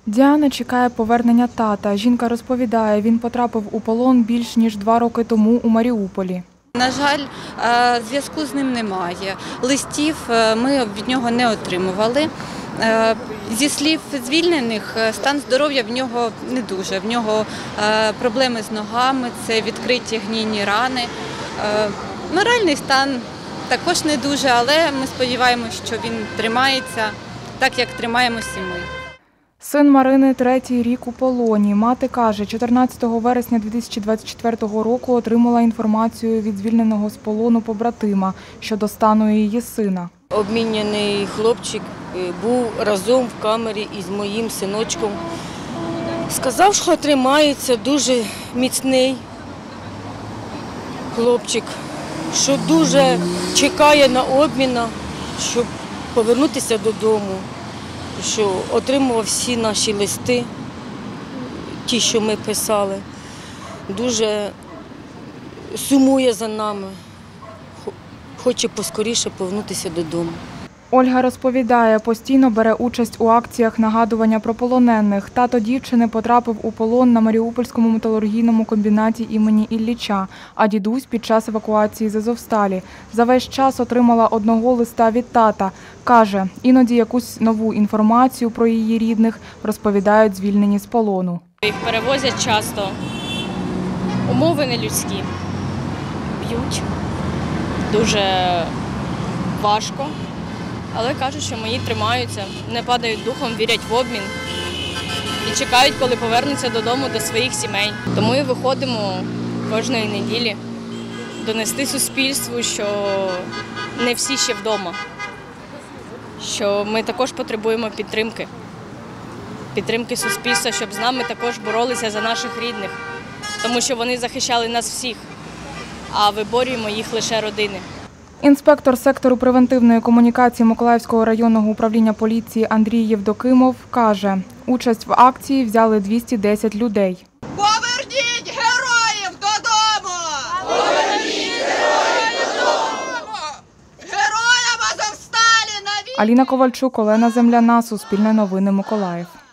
Діана чекає повернення тата. Жінка розповідає, він потрапив у полон більш ніж 2 роки тому у Маріуполі. На жаль, зв'язку з ним немає. Листів ми від нього не отримували. Зі слів звільнених, стан здоров'я в нього не дуже. В нього проблеми з ногами, це відкриті гнійні рани. Моральний стан також не дуже, але ми сподіваємося, що він тримається так, як тримаємося і ми. Син Марини 3-й рік у полоні. Мати каже, 14 вересня 2024 року отримала інформацію від звільненого з полону побратима щодо стану її сина. Обміняний хлопчик був разом в камері із моїм синочком. Сказав, що тримається, дуже міцний хлопчик, що дуже чекає на обмін, щоб повернутися додому, що отримував всі наші листи, ті, що ми писали. Дуже сумує за нами, хоче поскоріше повернутися додому. Ольга розповідає, постійно бере участь у акціях нагадування про полонених. Тато дівчини потрапив у полон на Маріупольському металургійному комбінаті імені Ілліча, а дідусь під час евакуації з Азовсталі. За весь час отримала одного листа від тата. Каже, іноді якусь нову інформацію про її рідних розповідають звільнені з полону. Їх перевозять часто, умови нелюдські, б'ють, дуже важко. Але кажуть, що мої тримаються, не падають духом, вірять в обмін і чекають, коли повернуться додому до своїх сімей. Тому і виходимо кожної неділі донести суспільству, що не всі ще вдома, що ми також потребуємо підтримки суспільства, щоб з нами також боролися за наших рідних, тому що вони захищали нас всіх, а виборюємо їх лише родини. Інспектор сектору превентивної комунікації Миколаївського районного управління поліції Андрій Євдокимов каже, участь в акції взяли 210 людей. Поверніть героїв додому! Поверніть героїв додому! Героям Азовсталі навіки! Аліна Ковальчук, Олена Земляна, Суспільне новини, Миколаїв.